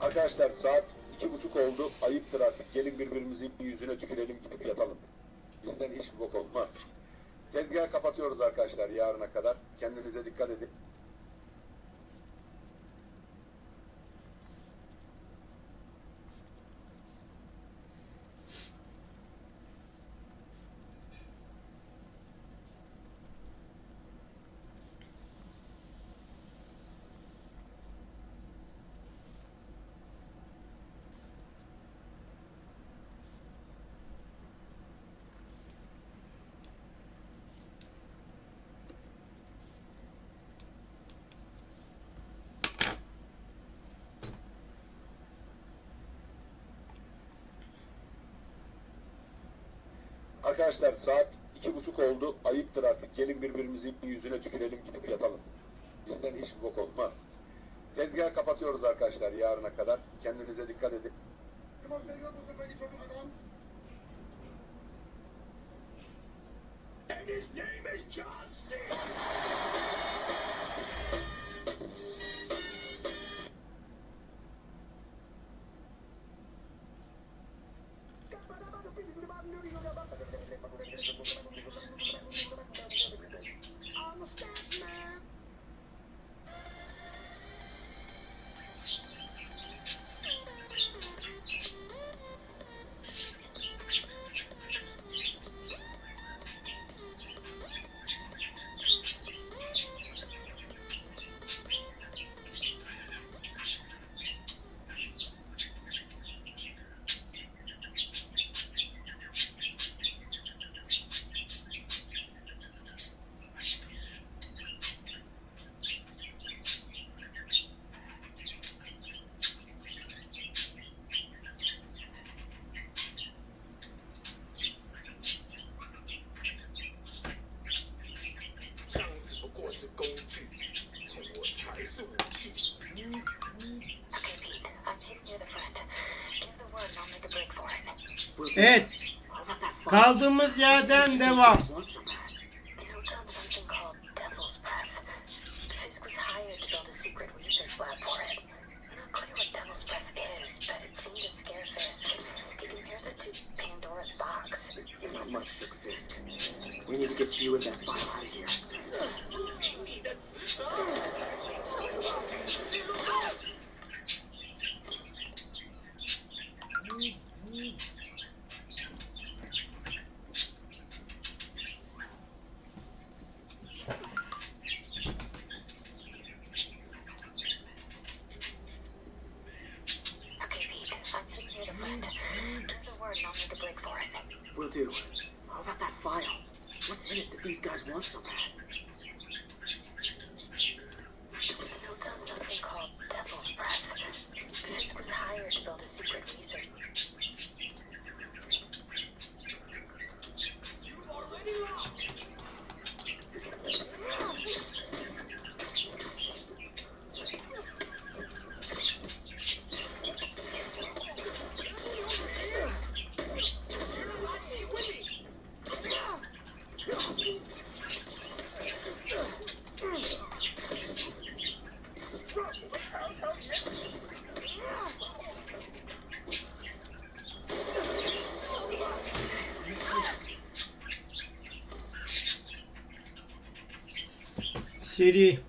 Arkadaşlar saat 2:30 oldu. Ayıptır artık. Gelin birbirimizin yüzüne tükürelim, gidip yatalım. Bizden hiçbir bok olmaz. Tezgahı kapatıyoruz arkadaşlar yarına kadar. Kendinize dikkat edin. Arkadaşlar saat 2:30 oldu. Ayıptır artık. Gelin birbirimizin yüzüne tükürelim, gidip yatalım. Bizden hiçbir bok olmaz. Tezgahı kapatıyoruz arkadaşlar yarına kadar. Kendinize dikkat edin. And his name is John C. I'm a scat man. Evet. Kaldığımız yerden devam. We need to get you and that file out of here. Will do. How about that file? What's in it that these guys want so bad? Notes on something called Devil's Breath. Fisk was hired to build a secret research. Seri.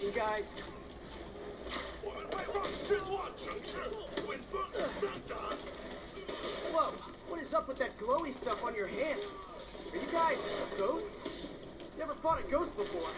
You guys. Whoa, what is up with that glowy stuff on your hands? Are you guys ghosts? Never fought a ghost before.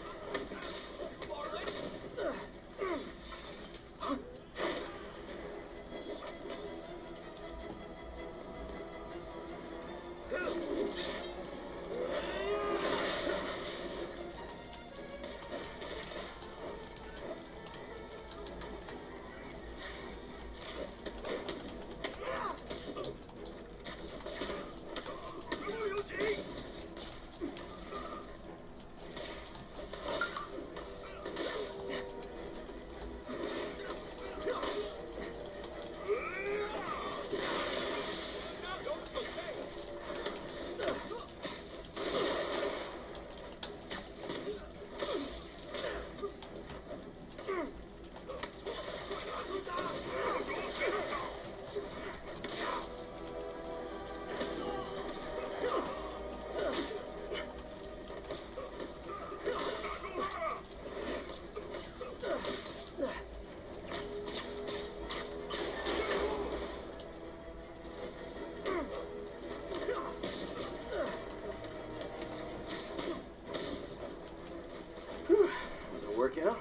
Was it a workout?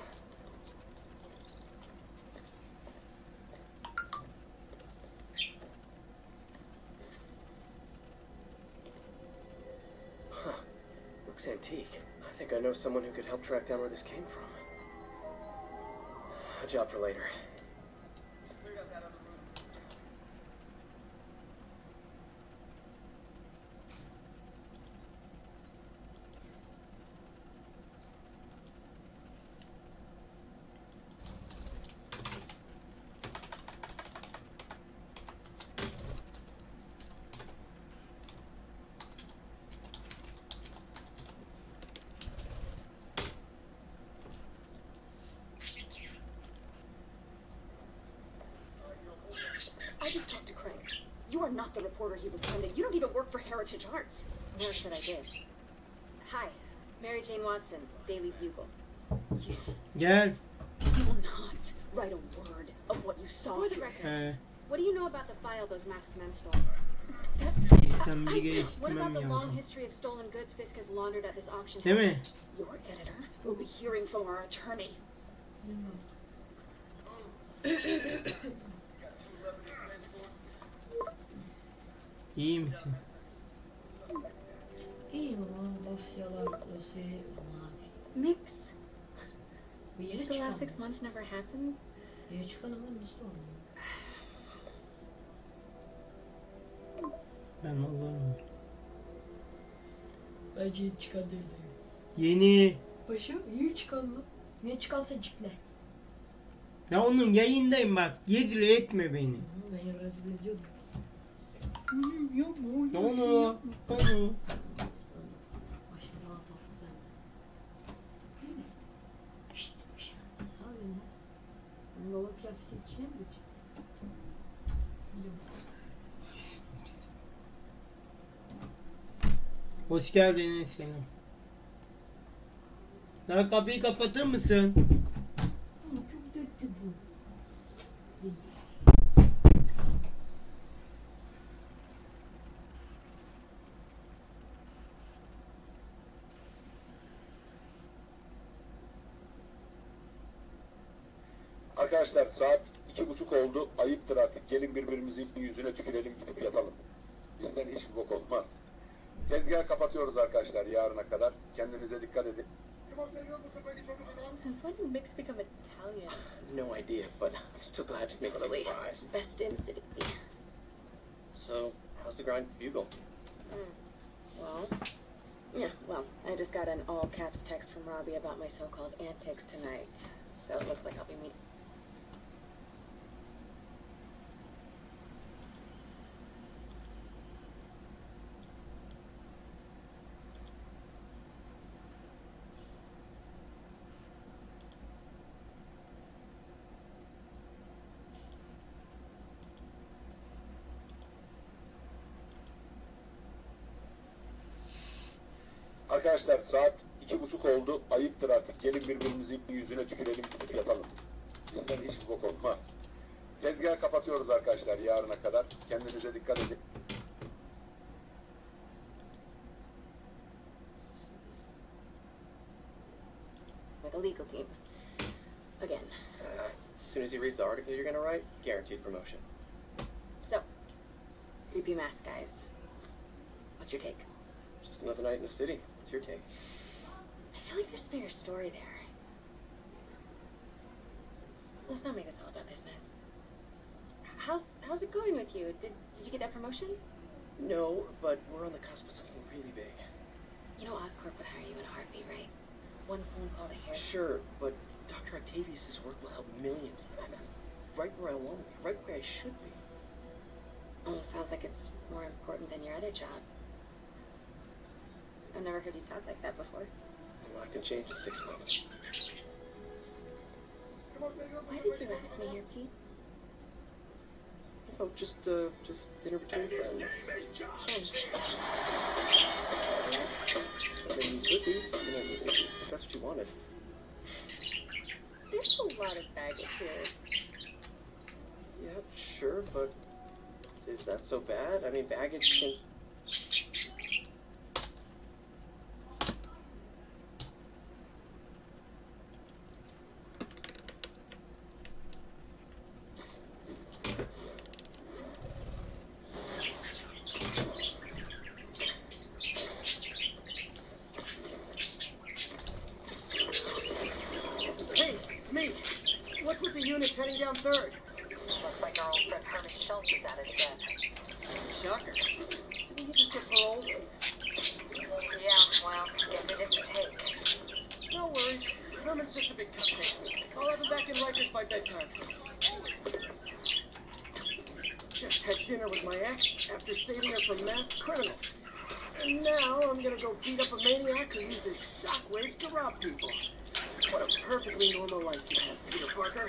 Huh. Looks antique. I think I know someone who could help track down where this came from. A job for later. I just talked to Craig. You are not the reporter he was sending. You don't even work for Heritage Arts. Never said I did. Hi, Mary Jane Watson, Daily Bugle. Gel. You will not write a word of what you saw For the here. record, what do you know about the file those masked men stole? İstem I bilgi do. What istemem about the long lazım. history of stolen goods Fisk has laundered at this auction Değil mi? house? Your editor will be hearing from our attorney. İyi misin? İyiyim ama dosyalar olmaz. Mix. Bir yere The last çıkalım. 6 months never happened. Bir yere çıkalım ama nasıl olur? Ben olurum. Bence yeni çıkan değil. Yeni. Başa iyi çıkan mı? Ne çıkarsa cikle. Ya onun yayındayım bak. Rezil etme beni. Beni rezil ediyordum. Onu. Başım daha tatlı sen. Şşt. Şşt. Ne yapıyorsun lan? Senin baba kıyafetin içine mi geçiyor? Hoş geldiniz selam. Daha kapıyı kapatır mısın? Ama çok tatlı bu. Arkadaşlar saat 2:30 oldu. Ayıptır artık. Gelin birbirimizin yüzüne tükürelim, gidip yatalım. Bizden hiçbir bok olmaz. Tezgahı kapatıyoruz arkadaşlar yarına kadar. Kendinize dikkat edin. Since when did Mix become Italian? No idea, but I'm still glad to make Totally. surprise. Best in city. So, how's the grind at the Bugle? Well, Yeah, well, I just got an all caps text from Robbie about my so-called antics tonight. So it looks like I'll be meeting. Arkadaşlar saat 2:30 oldu. Ayıptır artık. Gelin birbirimizin yüzüne tükürelim, gidip yatalım. Bizden hiçbir bok olmaz. Tezgahı kapatıyoruz arkadaşlar yarına kadar. Kendinize dikkat edin. With a legal team. Again. As soon as he reads the article you're gonna write, guaranteed promotion. So, creepy mask guys. What's your take? Just another night in the city. What's your take? I feel like there's a bigger story there. Let's not make this all about business. How's it going with you? Did you get that promotion? No, but we're on the cusp of something really big. You know Oscorp would hire you in a heartbeat, right? One phone call to hear. Sure, but Dr. Octavius' work will help millions. I'm right where I want to be, right where I should be. Almost sounds like it's more important than your other job. I've never heard you talk like that before. A lot can change in 6 months. Why did you ask me here, Pete? Oh, just dinner between friends. I mean, you could be, if that's what you wanted. There's a lot of baggage here. Yeah, sure, but is that so bad? I mean, baggage can... Heading down 3rd. Looks like our old friend Herman Schultz is at his desk. Shocker. Didn't he just get paroled? Yeah, well, guess it didn't take. No worries. Herman's just a big cupcake. I'll have him back in Rikers by bedtime. Just had dinner with my ex after saving her from mass criminals. And now I'm gonna go beat up a maniac who uses shockwaves to rob people. What a perfectly normal life you have, Peter Parker.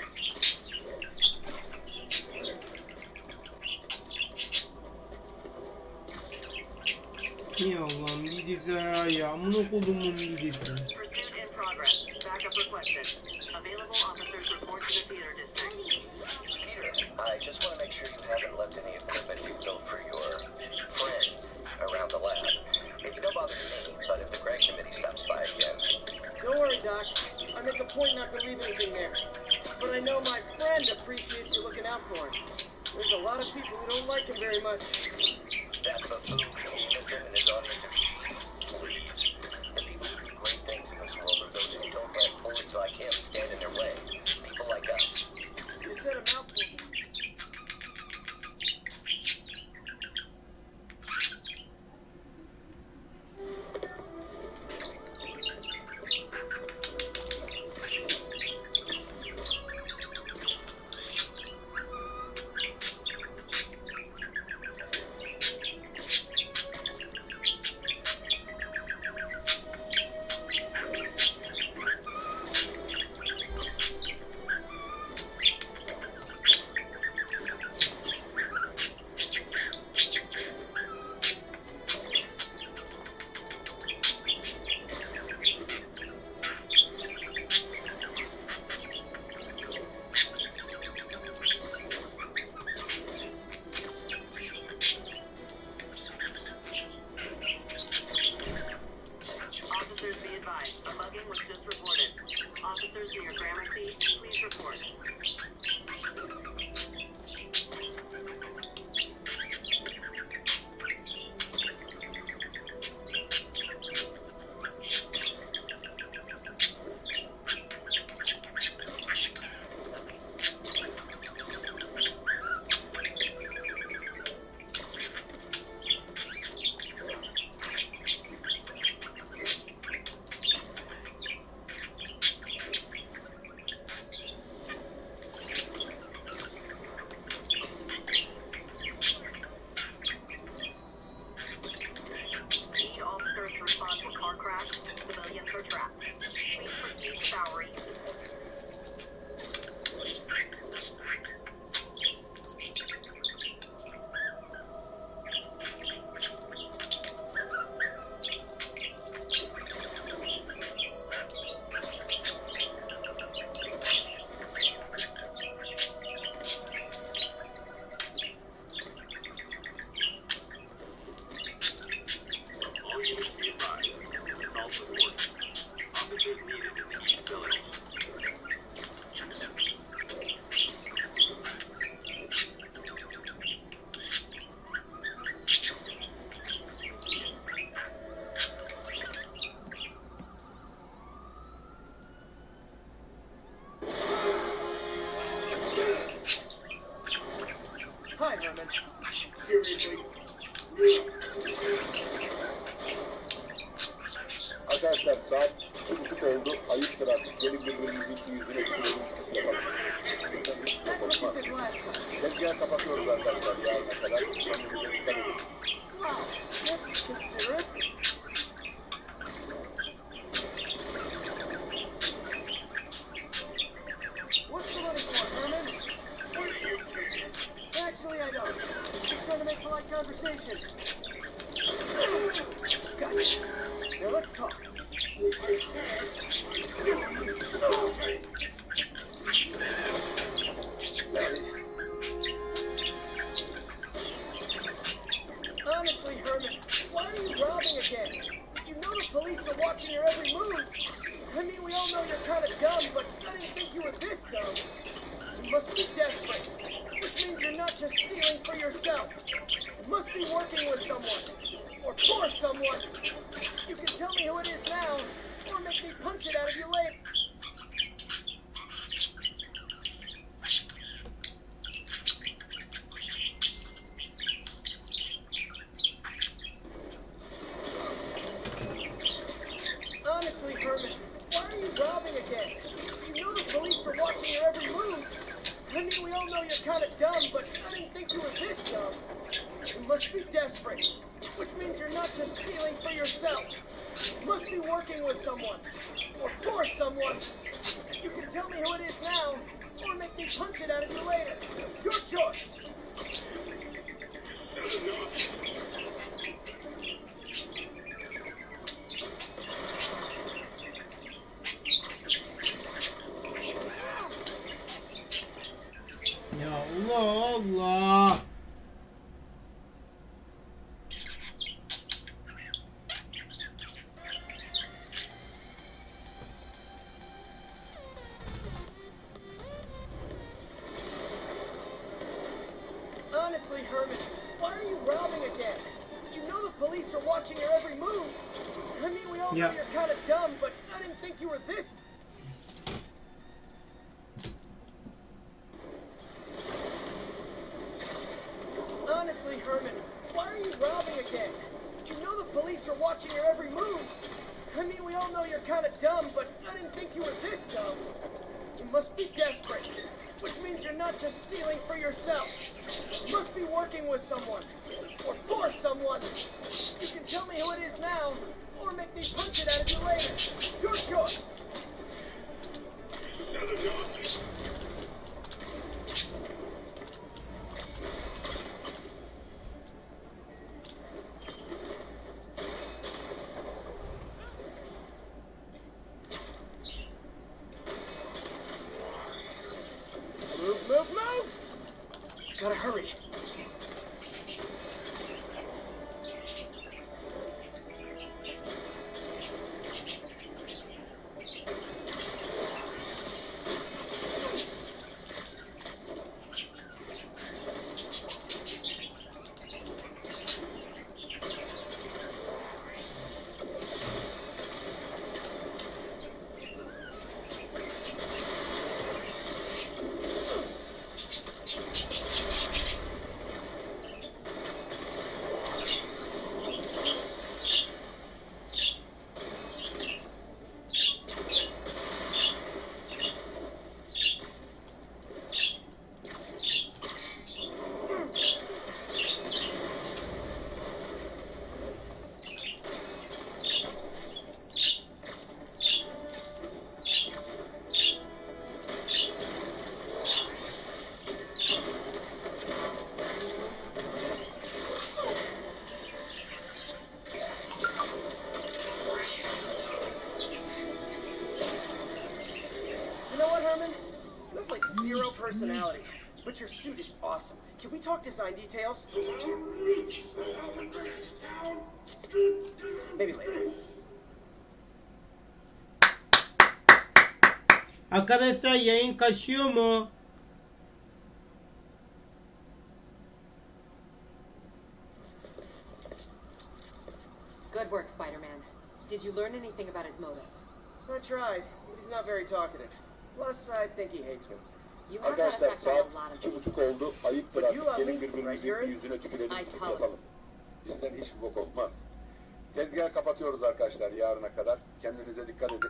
Ya Allah'ım midesi ya. Amına kodumun midesi. Pursuit in progress. Backup requested. Available officers report to the theater district. Peter, I just want to make sure you haven't left any equipment you built for your friend around the lab. It's no bother to me, but if the grant committee stops by again... Don't worry, Doc. I make a point not to leave anything there. But I know my friend appreciates you looking out for him. There's a lot of people who don't like him very much. That buffoon Jameson and his audience of sheep. Please. The people who do great things in this world are those who don't let bullies like him stand in their way. People like us. You said a mouthful. Herman. Seriously. Arkadaşlar saat 2:30 oldu. Ayıptır artık. Gelin birbirimizin yüzüne tükürelim. Yapalım. Bizden hiç That's bok what you olmaz. said last time. Tezgahı kapatıyoruz arkadaşlar yarına kadar. Kendinize dikkat edin. Wow, that's considerate. What's the money for, Herman? Actually, I don't. Just trying to make polite conversation. Gotcha. Now let's talk. Honestly, Herman, why are you robbing again? You know the police are watching your every move. I mean, we all know you're kind of dumb, but I didn't think you were this dumb. You must be desperate, which means you're not just stealing for yourself. You must be working with someone, or for someone. You can tell me who it is now, or make me punch it out of you later. Honestly, Herman, why are you robbing again? You know the police are watching your every move. I mean, we all know you're kind of dumb, but I didn't think you were this dumb. You must be desperate, which means you're not just stealing for yourself. You must be working with someone, or for someone. You can tell me who it is now, or make me punch it out of you later. Your choice. Ya Allah Allah. Honestly, Herman, why are you robbing again? You know the police are watching your every move. I mean, we all know Yeah. you're kind of dumb, but I didn't think you were this. Honestly, Herman, why are you robbing again? You know the police are watching your every move. I mean, we all know you're kind of dumb, but I didn't think you were this dumb. You must be desperate, which means you're not just stealing for yourself. You must be working with someone, or for someone. You can tell me who it is now, or make me punch it out of you later. Your choice. Move, move, move! Gotta hurry. You know what, Herman? You have like zero personality, but your suit is awesome. Can we talk design details? Maybe later. Arkadaşlar yayın kaçıyor mu? Good work, Spider-Man. Did you learn anything about his motive? I tried, but he's not very talkative. Plus, I think he hates me. You have that Arkadaşlar effect on saat a lot of people. 2:30 oldu. Ayıptır But you artık. love Gelin me, right, birbirimizin Yuri? yüzüne tükürelim, I gidip told yatalım. Bizden hiçbir bok olmaz. Tezgahı kapatıyoruz arkadaşlar yarına kadar. Kendinize dikkat edin.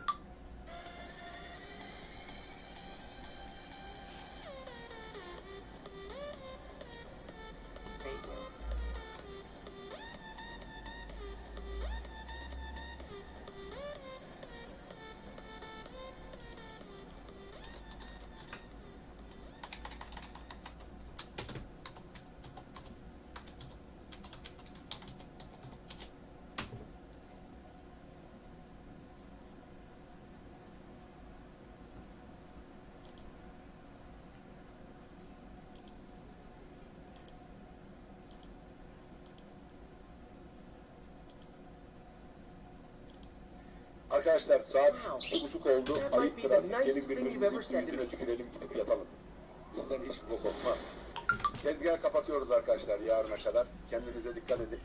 Arkadaşlar saat 2:30 oldu. That might Ayıptır be the artık. Gelin nicest thing you've ever birbirimizin said to yüzüne me. tükürelim, gidip yatalım. Bizden hiçbir bok olmaz. Tezgahı kapatıyoruz arkadaşlar yarına kadar. Kendinize dikkat edin.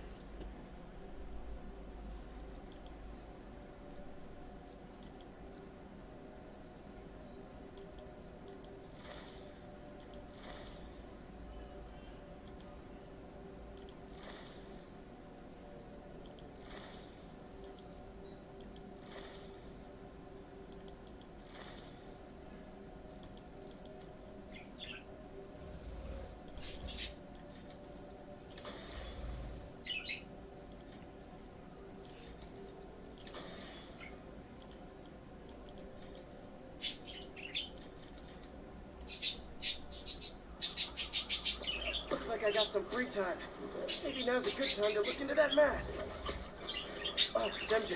Looks like I got some free time. Maybe now's a good time to look into that mask. Oh, it's MJ.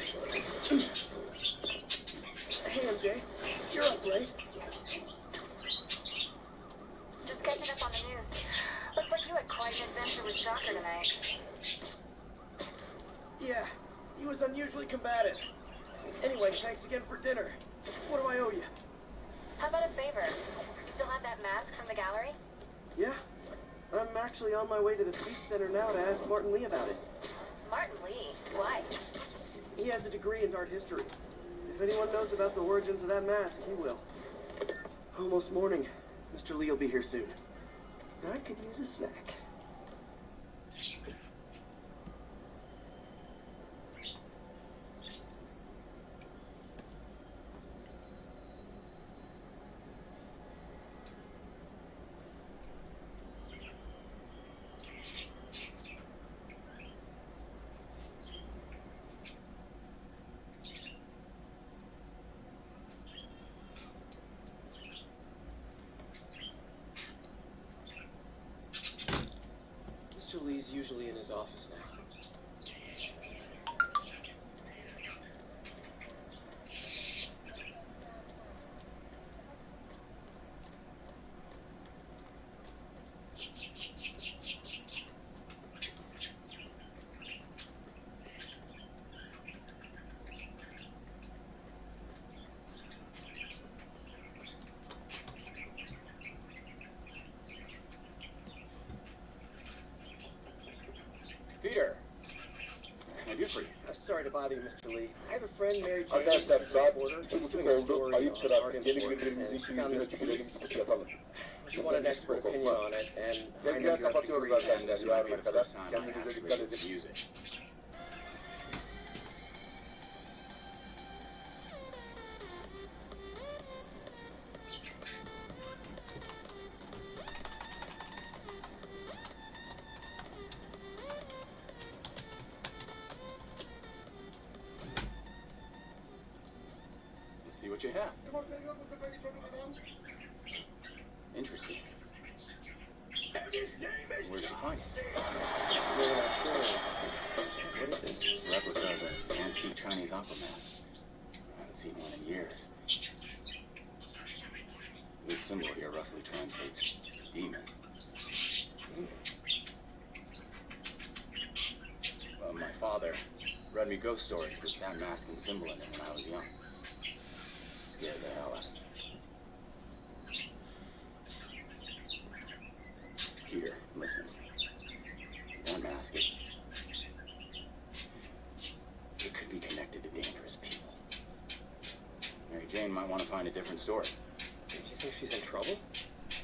Hey, MJ. You're up late. Just catching up on the news. Looks like you had quite an adventure with Shocker tonight. Yeah, he was unusually combative. Anyway, thanks again for dinner. What do I owe you? How about a favor? You still have that mask from the gallery? Yeah, I'm actually on my way to the Feast Center now to ask Martin Lee about it. Martin Lee? Why? He has a degree in art history. If anyone knows about the origins of that mask, he will. Almost morning. Mr. Lee will be here soon. I could use a snack. Mr. Lee's usually in his office now. Peter. What can I do for you? Sorry to bother you, Mr. Lee. I have a friend, Mary Jane. Arkadaşlar She's a saat reporter. She's 2:30 doing a oldu. story Ayıptır on art artık. Gelin imports, birbirimizin and she found yüzüne this tükürelim, piece. gidip yatalım. She wanted an expert opinion on it, and I know Tezgahı you have a kapatıyoruz degree in arkadaşlar it. yarına kadar. Kendinize dikkat edin. Let's see what you have. Interesting. Where'd you find it? Really not sure. What is it? Replica of an antique Chinese opera mask. I haven't seen one in years. This symbol here roughly translates to demon. Well, my father read me ghost stories with that mask and symbol in it when I was young. Scared the hell out of me. Peter, listen. That mask is... It could be connected to dangerous people. Mary Jane might want to find a different story. Do you think she's in trouble?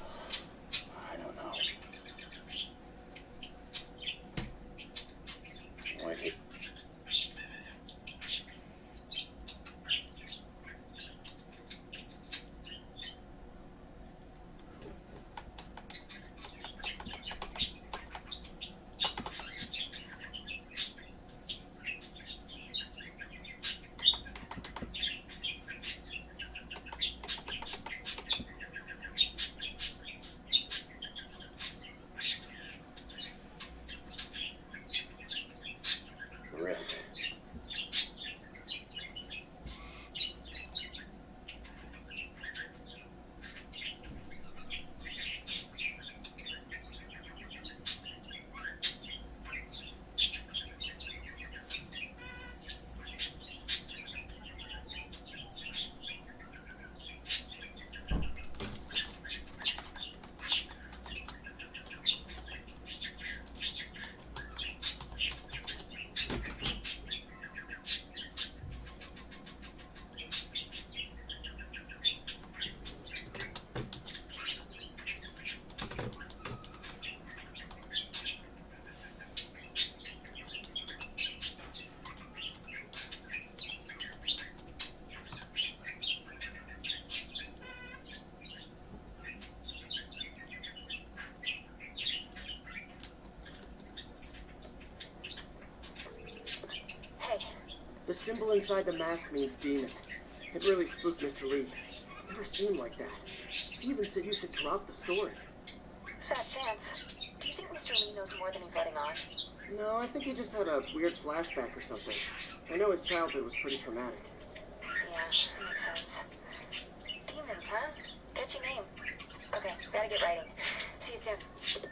symbol inside the mask means demon. It really spooked Mr. Lee. Never seemed like that. He even said you should drop the story. Fat chance. Do you think Mr. Lee knows more than he's letting on? No, I think he just had a weird flashback or something. I know his childhood was pretty traumatic. Yeah, that makes sense. Demons, huh? Catchy name. Okay, gotta get writing. See you soon.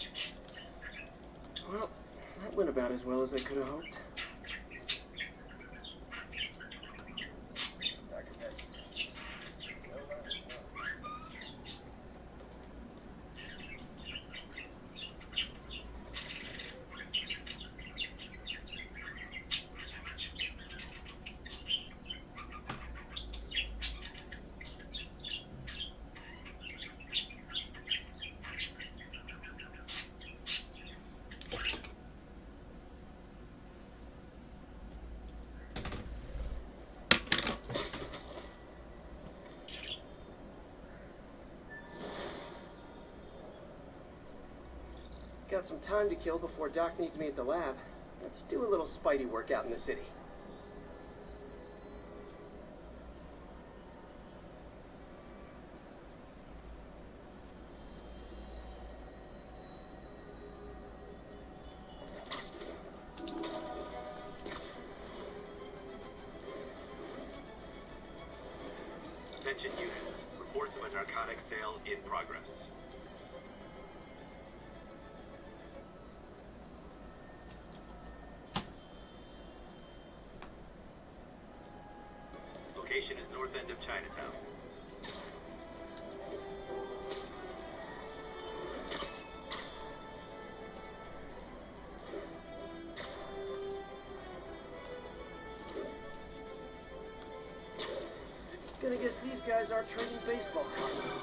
Well, that went about as well as I could have hoped. Got some time to kill before Doc needs me at the lab. Let's do a little Spidey work out in the city. Attention unit. Reports of a narcotic sale in progress. Location is north end of Chinatown. Gonna guess these guys aren't trading baseball cards.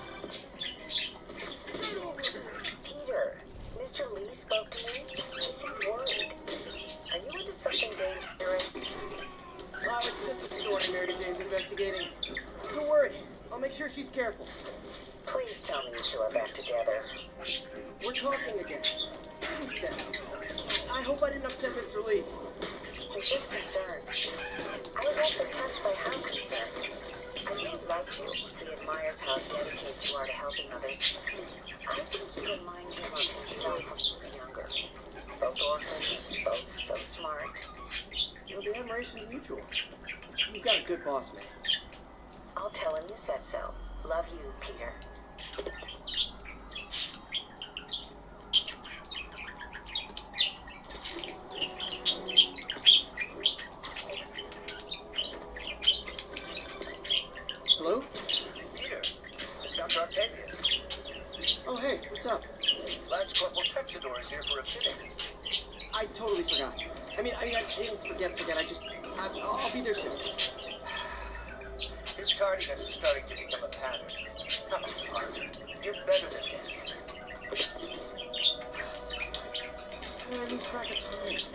Peter, Mr. Lee spoke to me. He seemed worried. Are you into something dangerous? Oh, it's just a story Mary Jane's investigating. Don't worry, I'll make sure she's careful. Please tell me you two are back together. We're talking again. Baby steps. I hope I didn't upset Mr. Lee. He's just concerned. I was also touched by how concerned. I really liked you. He admires how dedicated you are to helping others. I think you remind him of himself when he was younger. Both orphans, both so smart. Well, the admiration's mutual. You've got a good boss, man. I'll tell him you said so. Love you, Peter. Hello? Peter, it's Dr. Octavius. Oh, hey, what's up? Lance Corporal Texador is here for a fitting. I totally forgot. I mean, I didn't forget. I'll be there soon. His tardiness is starting to become a pattern. Come on, you're better than this. I lose track of time.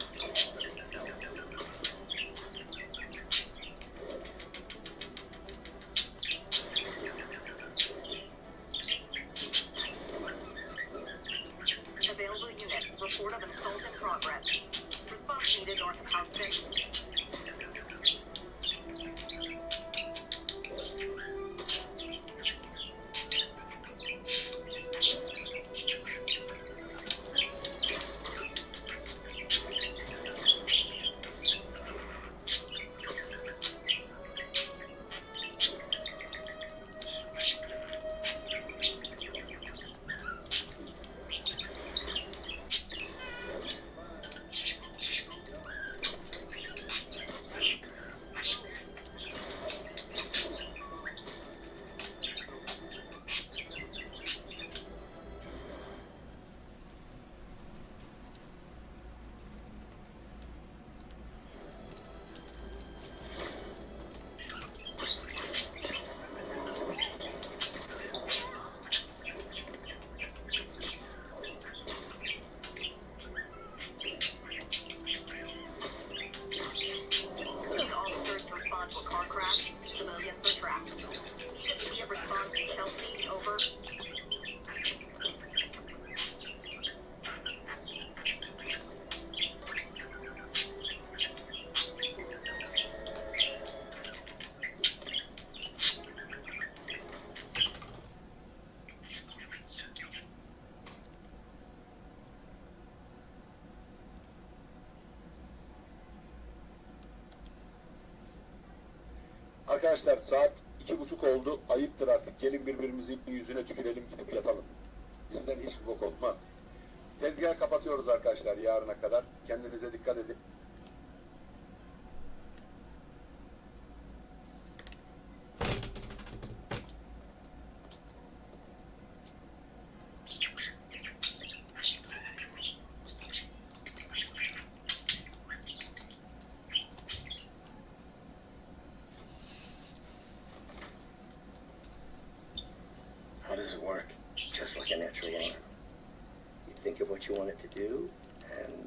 Available unit. Report of assault in progress. Response needed north of House 6. Arkadaşlar saat 2:30 oldu. Ayıptır artık. Gelin birbirimizin yüzüne tükürelim, gidip yatalım. Bizden hiçbir bok olmaz. Tezgahı kapatıyoruz arkadaşlar yarına kadar. Kendinize dikkat edin. How does it work? Just like a natural arm. You think of what you want it to do, and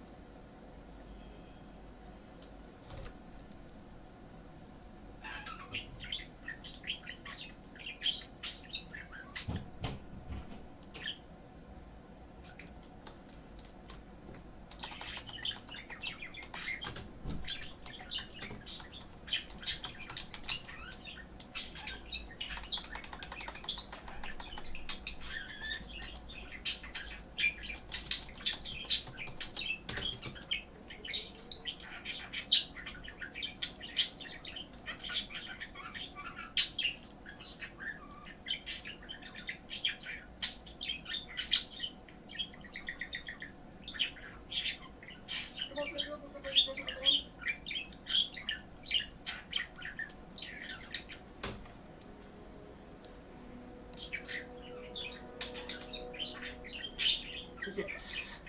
Yes.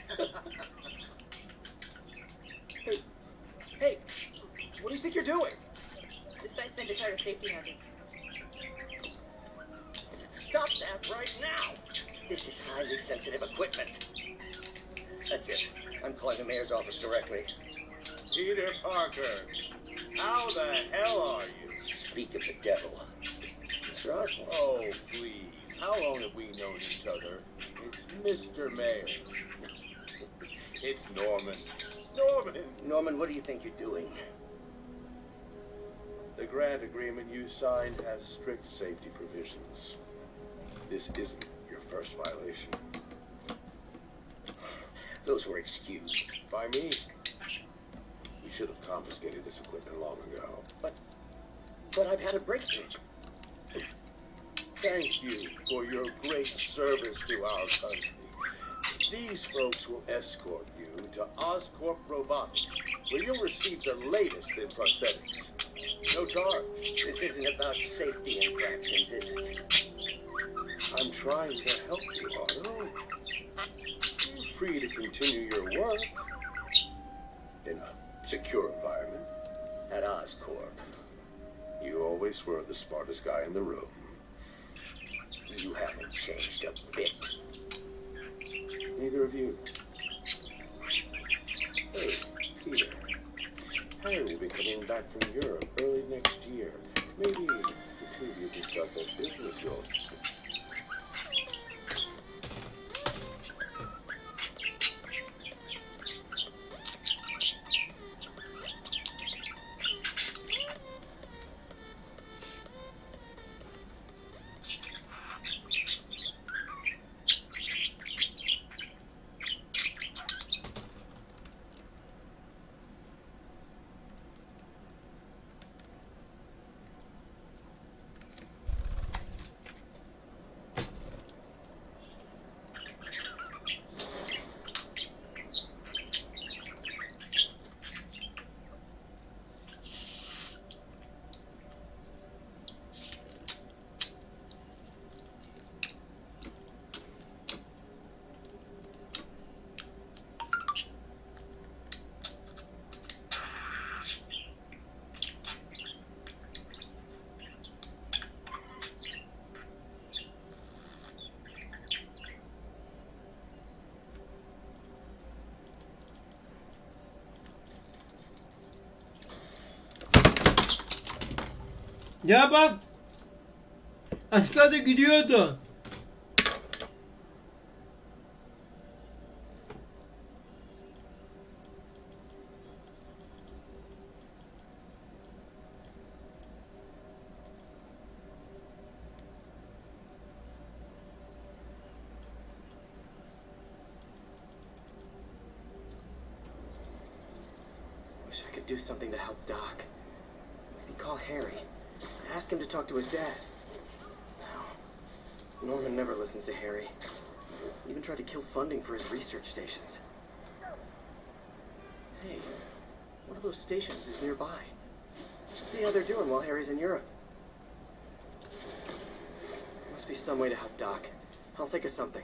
Hey, what do you think you're doing? The site's been declared a safety hazard. Stop that right now. this is highly sensitive equipment. That's it. I'm calling the mayor's office directly. Peter Parker, how the hell are you? Speak of the devil. Mr. Osborn. Oh, please. How long have we known each other? It's Mr. Mayor. It's Norman. Norman! Norman, what do you think you're doing? The grant agreement you signed has strict safety provisions. This isn't your first violation. Those were excused. By me. We should have confiscated this equipment long ago. But I've had a breakthrough. Thank you for your great service to our country. These folks will escort you to Oscorp Robotics, where you'll receive the latest in prosthetics. No charge. This isn't about safety infractions, is it? I'm trying to help you, Otto. You're free to continue your work in a secure environment. At Oscorp. You always were the smartest guy in the room. You haven't changed a bit. Neither of you. Hey, Peter. Harry will be coming back from Europe early next year. Maybe the two of you can start that business you're... Ya bak. Asker de gidiyordu. Wish I could do something to help Doc. Maybe call Harry. Ask him to talk to his dad. No. Norman never listens to Harry. Even tried to kill funding for his research stations. Hey, one of those stations is nearby. Should see how they're doing while Harry's in Europe. Must be some way to help Doc. I'll think of something.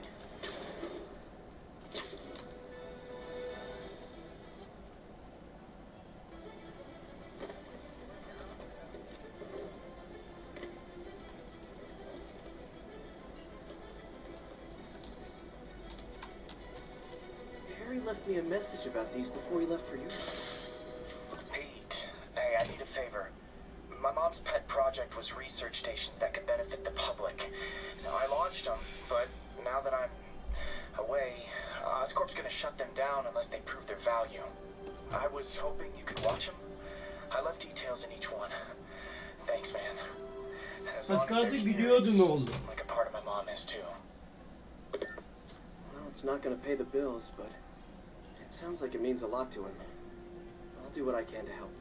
Harry left me a message about these before he left for Europe. Pete, hey, I need a favor. My mom's pet project was research stations that could benefit the public. Now, I launched them, but now that I'm away, Oscorp's gonna shut them down unless they prove their value. I was hoping you could watch them. I left details in each one. Thanks, man. As long as Asgard'ı they're here, biliyordu it's ne oldu. like a part of my mom is too. Well, it's not gonna pay the bills, but it sounds like it means a lot to him. I'll do what I can to help.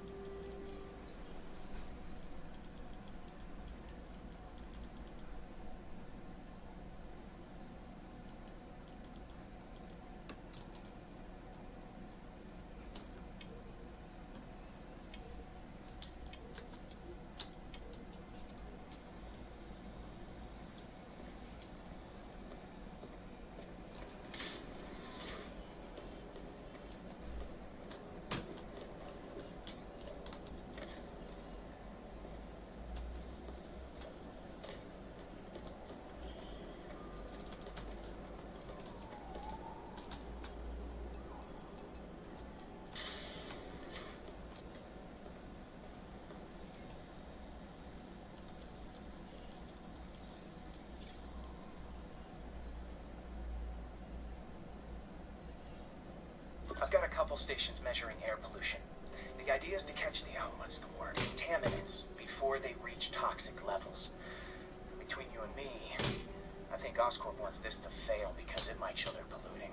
I've got a couple stations measuring air pollution. The idea is to catch the, what's the word, contaminants before they reach toxic levels. Between you and me, I think Oscorp wants this to fail because it might show they're polluting.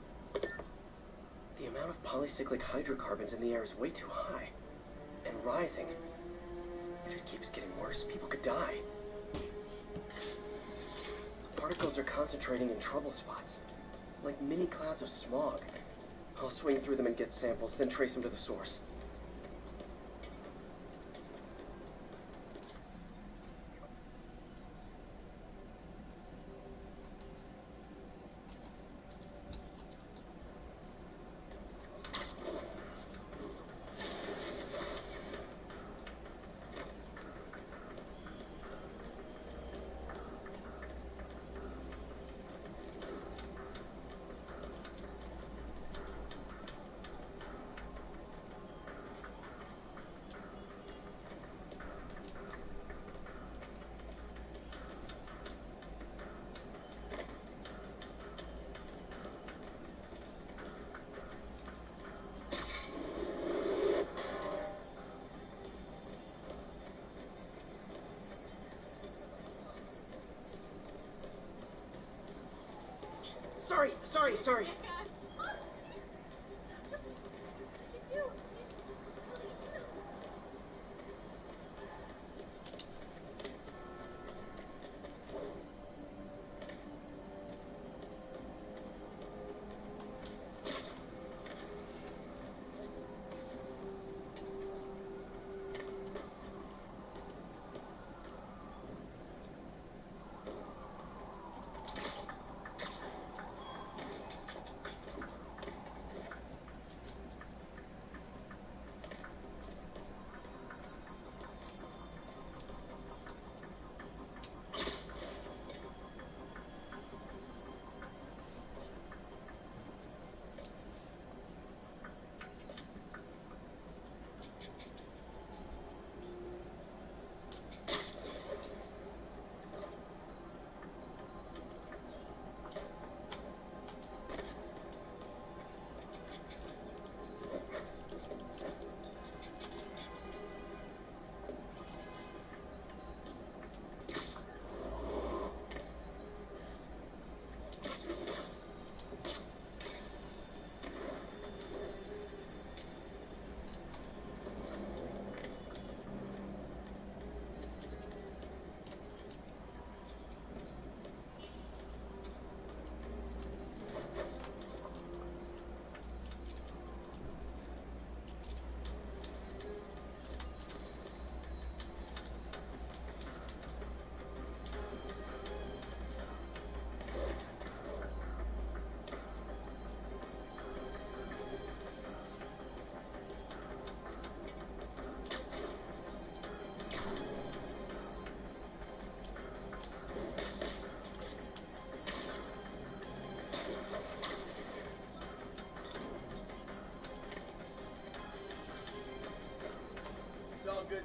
The amount of polycyclic hydrocarbons in the air is way too high. And rising. If it keeps getting worse, people could die. The particles are concentrating in trouble spots. Like mini clouds of smog. I'll swing through them and get samples, then trace them to the source. Sorry.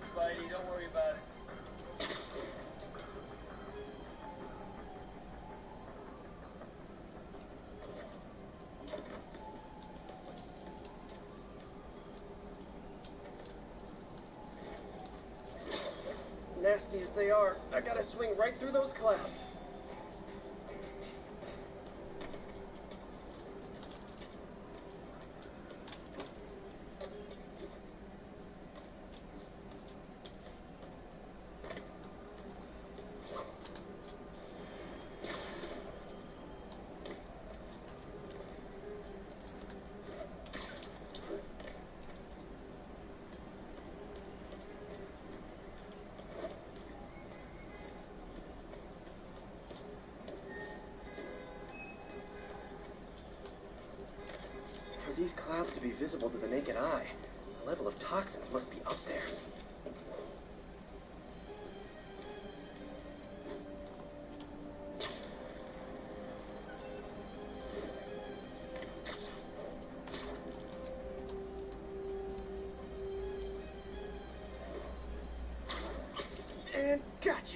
Spidey. Don't worry about it. Nasty as they are, I gotta swing right through those clouds. For these clouds to be visible to the naked eye, the level of toxins must be up there. And gotcha!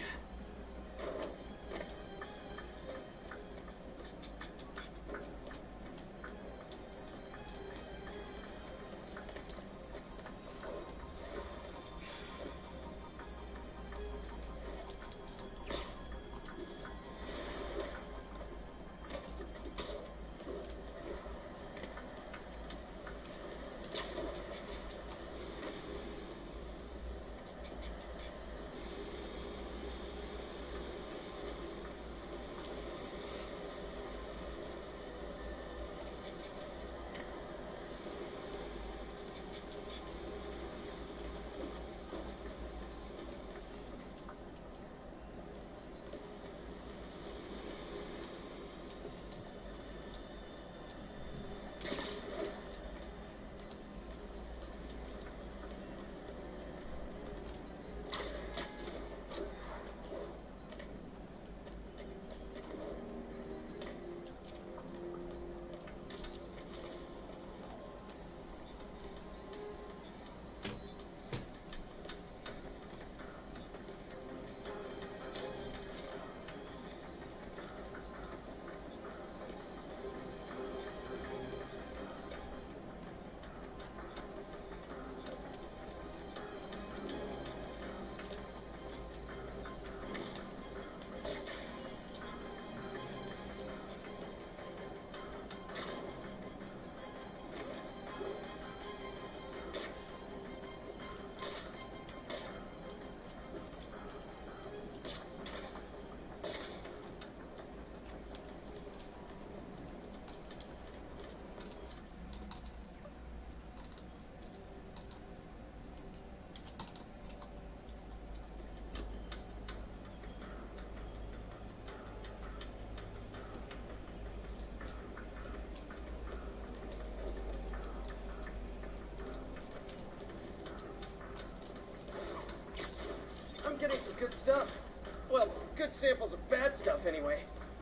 I'm getting some good stuff. Well, good samples of bad stuff anyway.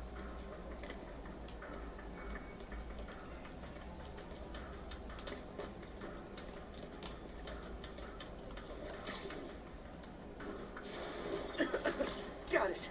Got it.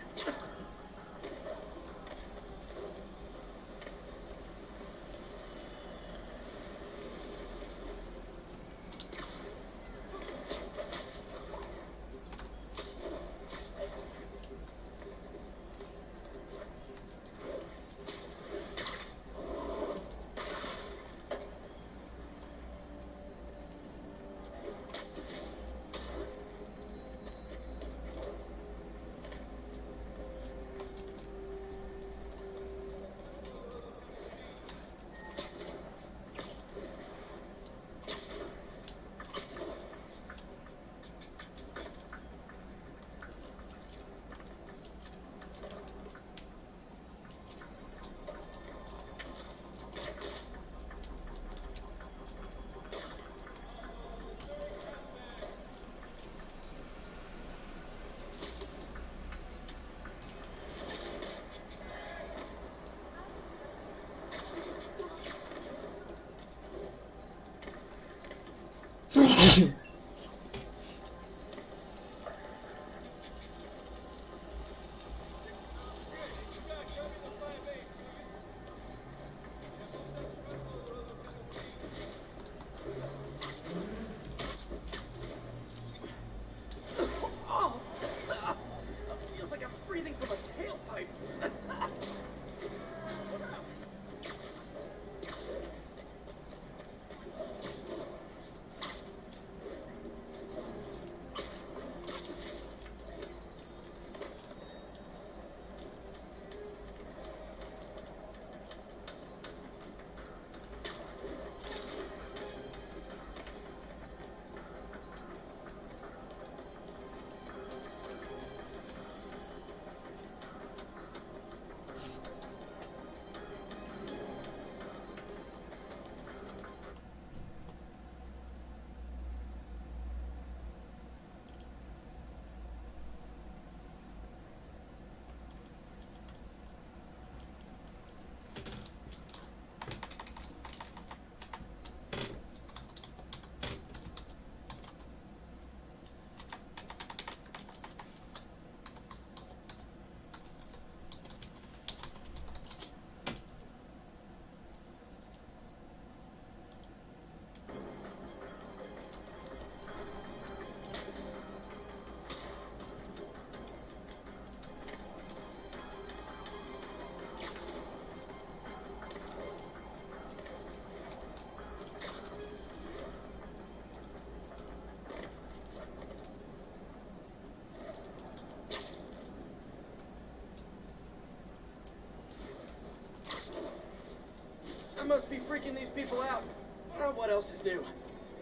must be freaking these people out. What else is new?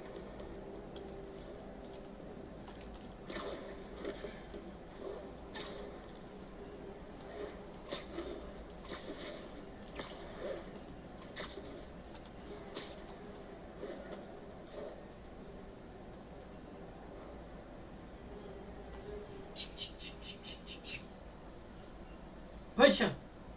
Paşa.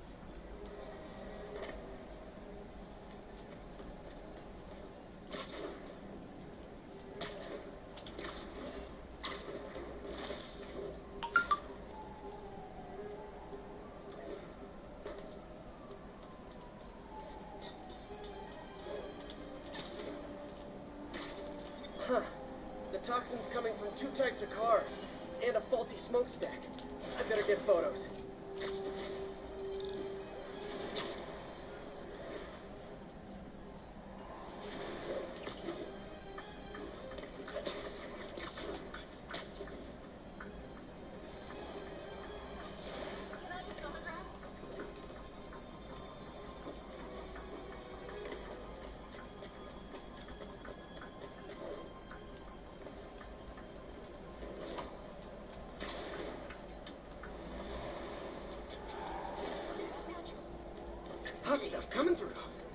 Huh. The toxin's coming from 2 types of cars and a faulty smokestack. I better get photos. Hot stuff coming through.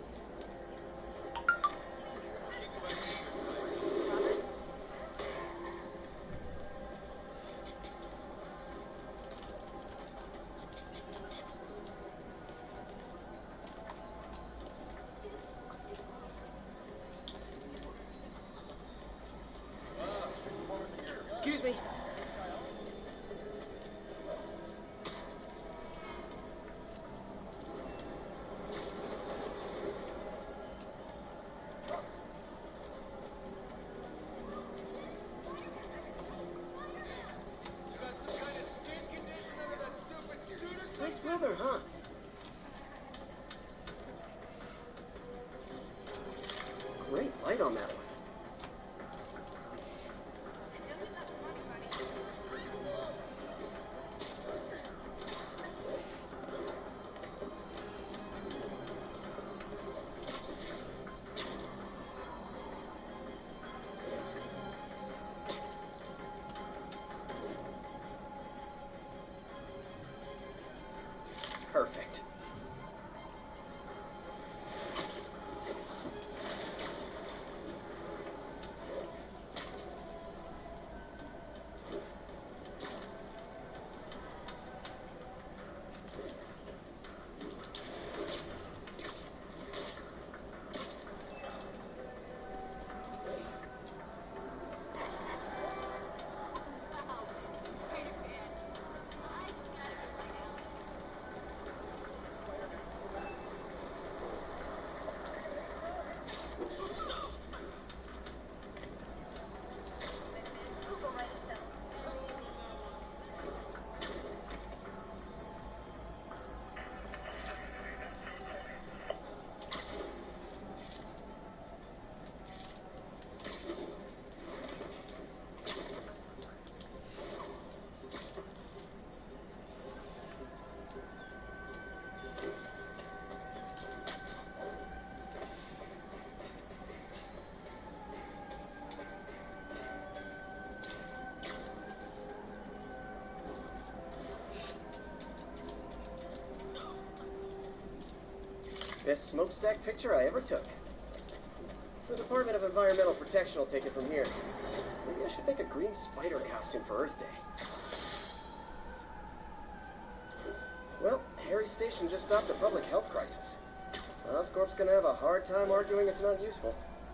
Excuse me. Nice weather, huh? Great light on that one. Perfect. Best smokestack picture I ever took. The Department of Environmental Protection will take it from here. Maybe I should make a green spider costume for Earth Day. Well, Harry Station just stopped a public health crisis. Oscorp's gonna have a hard time arguing it's not useful.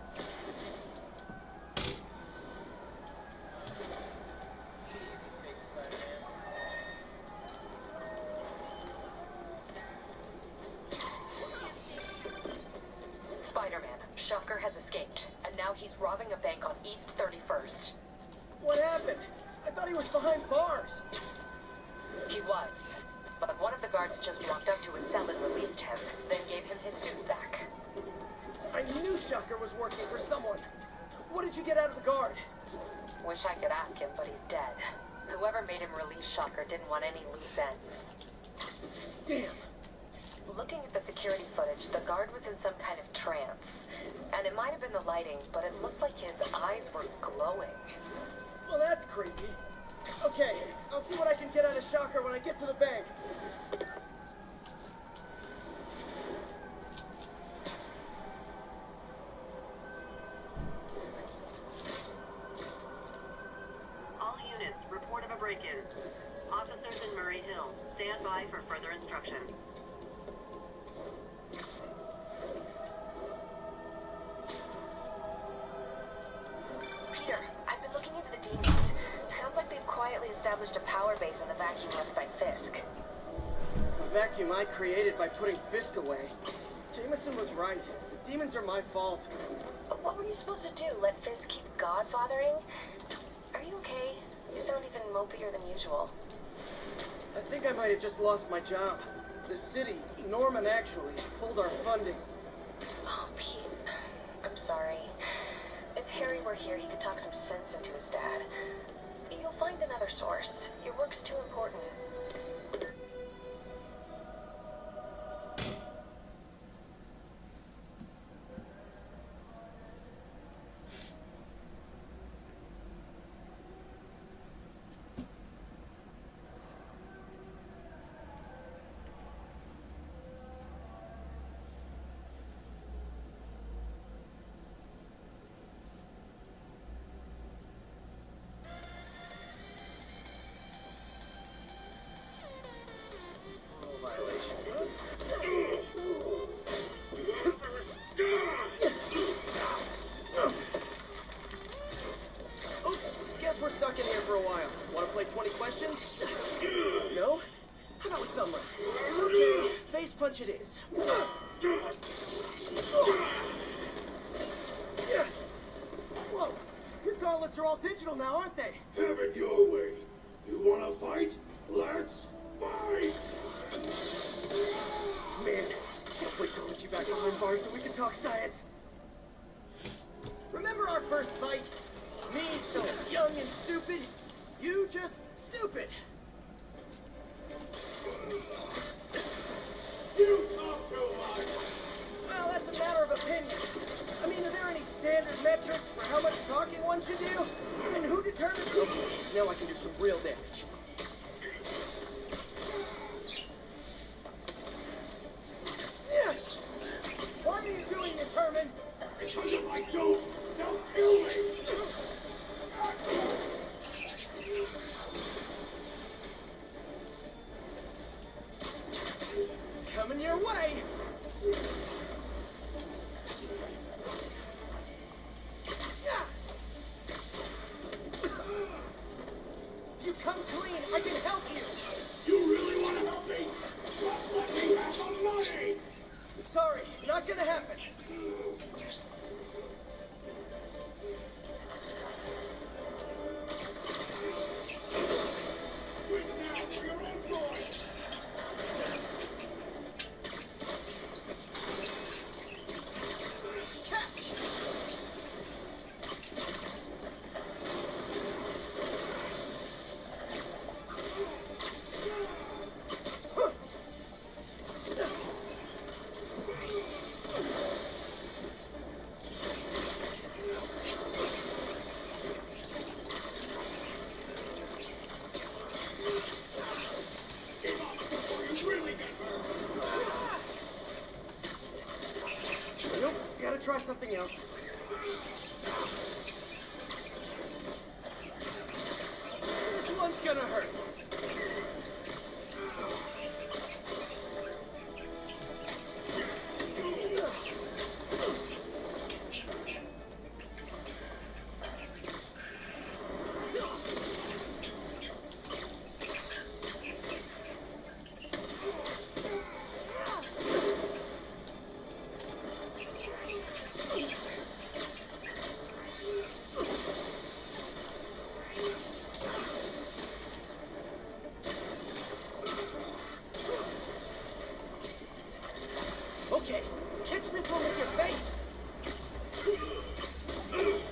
Spider-Man, Shocker has escaped, and now he's robbing a bank on East 31st. What happened? I thought he was behind bars. He was, but one of the guards just walked up to his cell and released him, then gave him his suit back. I knew Shocker was working for someone. What did you get out of the guard? Wish I could ask him, but he's dead. Whoever made him release Shocker didn't want any loose ends. Damn. Looking at the security security footage, the guard was in some kind of trance. And it might have been the lighting, but it looked like his eyes were glowing. Well, that's creepy. Okay, I'll see what I can get out of Shocker when I get to the bank. All units, report of a break-in. Officers in Murray Hill, stand by for further instruction. Peter, I've been looking into the demons. Sounds like they've quietly established a power base in the vacuum left by Fisk. A vacuum I created by putting Fisk away. Jameson was right. The demons are my fault. What were you supposed to do? Let Fisk keep godfathering? Are you okay? You sound even mopier than usual. I think I might have just lost my job. The city, Norman actually, pulled our funding. Oh, Pete. I'm sorry. If Harry were here, he could talk some sense into his dad. You'll find another source. Your work's too important. We're stuck in here for a while. Want to play 20 questions? No? How about with thumbless? Okay, face punch it is. Whoa, your gauntlets are all digital now, aren't they? Have it your way. You wanna fight? Let's fight! Man, can't wait to put you back behind bars so we can talk science. Remember our first fight? Me so young and stupid, you just stupid. You talk too much! Well, that's a matter of opinion. I mean, are there any standard metrics for how much talking one should do? And who determines? Okay, now I can do some real damage. Yeah. Why are you doing this, Herman? Because if I don't, they'll kill me! Coming your way. If you come clean, I can help you. You really want to help me? Just let me have the money! Sorry, not gonna happen. Nope, gotta try something else. This one's gonna hurt. Okay, catch this one with your face.